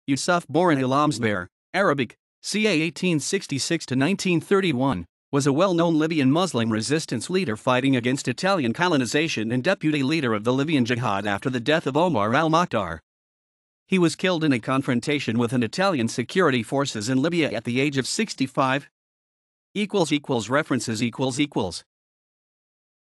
Yousaf Borahil Almsmare, Arabic, ca. 1866–1931, was a well-known Libyan Muslim resistance leader fighting against Italian colonization and deputy leader of the Libyan Jihad after the death of Omar Al-Mokhtar. He was killed in a confrontation with an Italian security forces in Libya at the age of 65. References